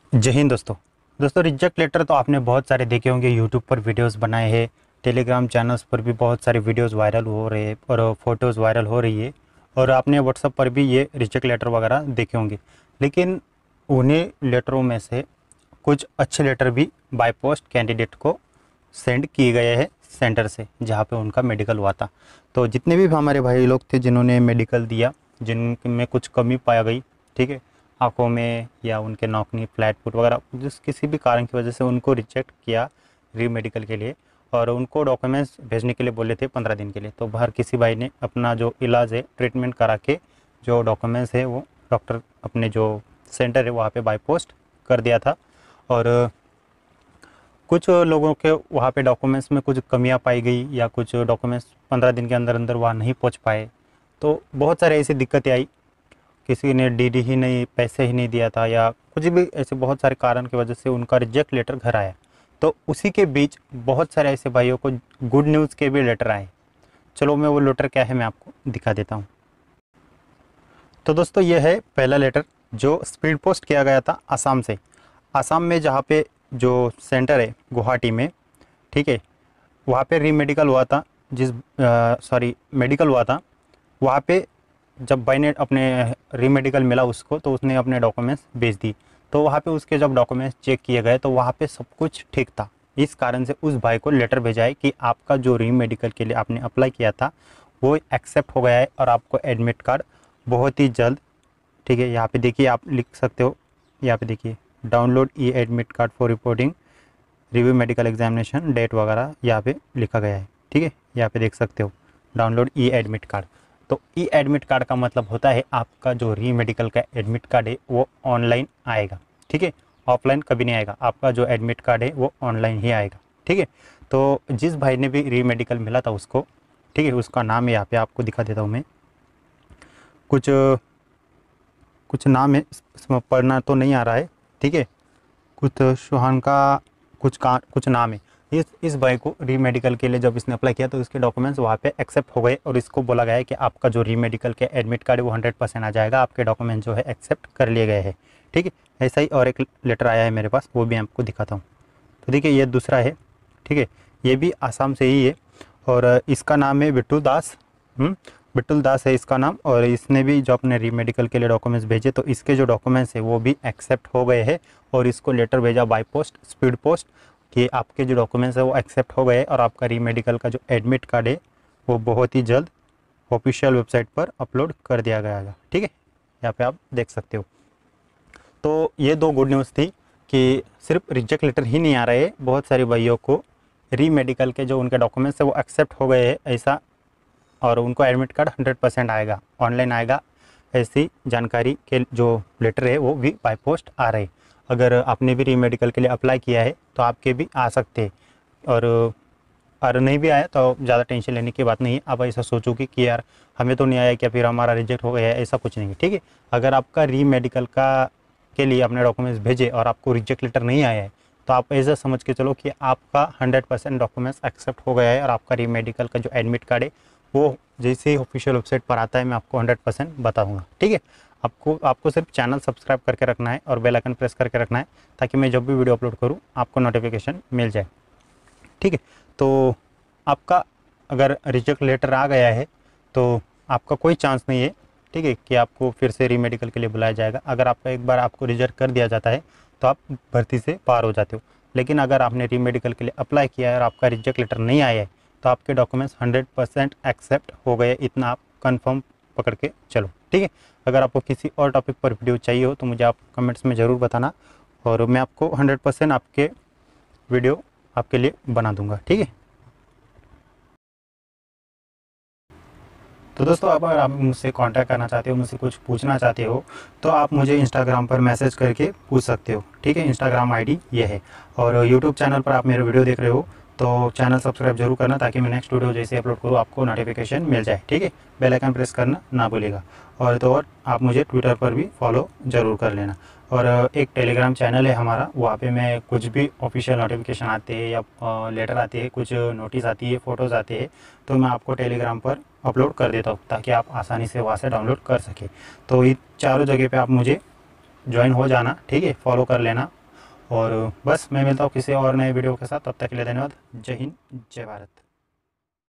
जय हिंद दोस्तों reject letter तो आपने बहुत सारे देखे होंगे। यूट्यूब पर वीडियोस बनाए हैं, टेलीग्राम चैनल्स पर भी बहुत सारे वीडियोस वायरल हो रहे हैं और फोटोज़ वायरल हो रही है, और आपने व्हाट्सएप पर भी ये रिजेक्ट लेटर वगैरह देखे होंगे। लेकिन उन्हीं लेटरों में से कुछ अच्छे लेटर भी बाय पोस्ट कैंडिडेट को सेंड किए गए हैं सेंटर से, जहाँ पे उनका मेडिकल हुआ था। तो जितने भी हमारे भाई लोग थे जिन्होंने मेडिकल दिया, जिनमें कुछ कमी पाया गई, ठीक है, आँखों में या उनके नौकनी फ्लैट फुट वगैरह, जिस किसी भी कारण की वजह से उनको रिजेक्ट किया री मेडिकल के लिए, और उनको डॉक्यूमेंट्स भेजने के लिए बोले थे 15 दिन के लिए। तो हर किसी भाई ने अपना जो इलाज है, ट्रीटमेंट करा के जो डॉक्यूमेंट्स है वो डॉक्टर अपने जो सेंटर है वहाँ पे बाय पोस्ट कर दिया था। और कुछ लोगों के वहाँ पे डॉक्यूमेंट्स में कुछ कमियाँ पाई गई, या कुछ डॉक्यूमेंट्स 15 दिन के अंदर अंदर वहाँ नहीं पहुँच पाए। तो बहुत सारे ऐसी दिक्कतें आई, किसी ने डीडी ही नहीं, पैसे ही नहीं दिया था, या कुछ भी ऐसे बहुत सारे कारण की वजह से उनका रिजेक्ट लेटर घर आया। तो उसी के बीच बहुत सारे ऐसे भाइयों को गुड न्यूज़ के भी लेटर आए। चलो मैं वो लेटर क्या है मैं आपको दिखा देता हूँ। तो दोस्तों ये है पहला लेटर जो स्पीड पोस्ट किया गया था आसाम से। आसाम में जहाँ पे जो सेंटर है गुवाहाटी में, ठीक है, वहाँ पे री मेडिकल हुआ था, मेडिकल हुआ था वहाँ पे। जब भाई ने अपने री मेडिकल मिला उसको, तो उसने अपने डॉक्यूमेंट्स भेज दी। तो वहाँ पे उसके जब डॉक्यूमेंट्स चेक किए गए तो वहाँ पे सब कुछ ठीक था। इस कारण से उस भाई को लेटर भेजा है कि आपका जो री मेडिकल के लिए आपने अप्लाई किया था वो एक्सेप्ट हो गया है, और आपको एडमिट कार्ड बहुत ही जल्द, ठीक है, यहाँ पे देखिए, आप लिख सकते हो, यहाँ पे देखिए, download e admit card for reporting review medical examination date वगैरह यहाँ पे लिखा गया है, ठीक है, यहाँ पे देख सकते हो, डाउनलोड ई एडमिट कार्ड। तो ई एडमिट कार्ड का मतलब होता है आपका जो री मेडिकल का एडमिट कार्ड है वो ऑनलाइन आएगा, ठीक है, ऑफलाइन कभी नहीं आएगा। आपका जो एडमिट कार्ड है वो ऑनलाइन ही आएगा, ठीक है। तो जिस भाई ने भी री मेडिकल मिला था उसको, ठीक है, उसका नाम यहाँ पे आपको दिखा देता हूँ मैं। कुछ कुछ नाम है, इसमें पढ़ना तो नहीं आ रहा है, ठीक है, कुछ सुहान का कुछ नाम है। इस भाई को री मेडिकल के लिए जब इसने अप्लाई किया तो इसके डॉक्यूमेंट्स वहाँ पे एक्सेप्ट हो गए, और इसको बोला गया है कि आपका जो री मेडिकल के एडमिट कार्ड है वो 100% आ जाएगा, आपके डॉक्यूमेंट जो है एक्सेप्ट कर लिए गए हैं, ठीक है। ऐसा ही और एक लेटर आया है मेरे पास, वो भी आपको दिखाता हूँ। तो देखिए ये दूसरा है, ठीक है, ये भी आसाम से ही है, और इसका नाम है बिट्टू दास। बिट्टुल दास है इसका नाम, और इसने भी जो अपने री मेडिकल के लिए डॉक्यूमेंट्स भेजे, तो इसके जो डॉक्यूमेंट्स है वो भी एक्सेप्ट हो गए हैं, और इसको लेटर भेजा बाय पोस्ट, स्पीड पोस्ट, कि आपके जो डॉक्यूमेंट्स है वो एक्सेप्ट हो गए, और आपका री मेडिकल का जो एडमिट कार्ड है वो बहुत ही जल्द ऑफिशियल वेबसाइट पर अपलोड कर दिया गया है, ठीक है, यहाँ पे आप देख सकते हो। तो ये दो गुड न्यूज़ थी कि सिर्फ रिजेक्ट लेटर ही नहीं आ रहे हैं, बहुत सारे भाइयों को री मेडिकल के जो उनके डॉक्यूमेंट्स है वो एक्सेप्ट हो गए हैं ऐसा, और उनको एडमिट कार्ड 100% आएगा, ऑनलाइन आएगा, ऐसी जानकारी के जो लेटर है वो भी बाय पोस्ट आ रहे। अगर आपने भी री मेडिकल के लिए अप्लाई किया है तो आपके भी आ सकते हैं, और नहीं भी आया तो ज़्यादा टेंशन लेने की बात नहीं है। आप ऐसा सोचोगे कि यार हमें तो नहीं आया, क्या फिर हमारा रिजेक्ट हो गया है, ऐसा कुछ नहीं है, ठीक है। अगर आपका री मेडिकल का के लिए अपने डॉक्यूमेंट्स भेजे और आपको रिजेक्ट लेटर नहीं आया है, तो आप ऐसा समझ के चलो कि आपका 100% डॉक्यूमेंट्स एक्सेप्ट हो गया है, और आपका री मेडिकल का जो एडमिट कार्ड है वो जैसे ही ऑफिशियल वेबसाइट पर आता है मैं आपको 100% बताऊंगा, ठीक है। आपको सिर्फ चैनल सब्सक्राइब करके रखना है और बेल आइकन प्रेस करके रखना है, ताकि मैं जब भी वीडियो अपलोड करूं आपको नोटिफिकेशन मिल जाए, ठीक है। तो आपका अगर रिजेक्ट लेटर आ गया है तो आपका कोई चांस नहीं है, ठीक है, कि आपको फिर से री मेडिकल के लिए बुलाया जाएगा। अगर आपका एक बार आपको रिजेक्ट कर दिया जाता है तो आप भर्ती से पार हो जाते हो। लेकिन अगर आपने री मेडिकल के लिए अप्लाई किया है और आपका रिजेक्ट लेटर नहीं आया है, तो आपके डॉक्यूमेंट्स 100% एक्सेप्ट हो गए, इतना आप कंफर्म पकड़ के चलो, ठीक है। अगर आपको किसी और टॉपिक पर वीडियो चाहिए हो तो मुझे आप कमेंट्स में ज़रूर बताना, और मैं आपको 100% आपके वीडियो आपके लिए बना दूंगा, ठीक है। तो दोस्तों अगर आप मुझसे कांटेक्ट करना चाहते हो, मुझसे कुछ पूछना चाहते हो, तो आप मुझे इंस्टाग्राम पर मैसेज करके पूछ सकते हो, ठीक है। इंस्टाग्राम आईडी ये है, और यूट्यूब चैनल पर आप मेरे वीडियो देख रहे हो तो चैनल सब्सक्राइब जरूर करना, ताकि मैं नेक्स्ट वीडियो जैसे अपलोड करूँ आपको नोटिफिकेशन मिल जाए, ठीक है। बेल आइकन प्रेस करना ना भूलिएगा, और आप मुझे ट्विटर पर भी फॉलो ज़रूर कर लेना। और एक टेलीग्राम चैनल है हमारा, वहाँ पे मैं कुछ भी ऑफिशियल नोटिफिकेशन आते हैं या लेटर आते हैं, कुछ नोटिस आती है, फ़ोटोज़ आते हैं, तो मैं आपको टेलीग्राम पर अपलोड कर देता हूँ, ताकि आप आसानी से वहाँ से डाउनलोड कर सकें। तो ये चारों जगह पे आप मुझे ज्वाइन हो जाना, ठीक है, फॉलो कर लेना, और बस मैं मिलता हूँ किसी और नए वीडियो के साथ, तब तक के लिए धन्यवाद। जय हिंद, जय भारत।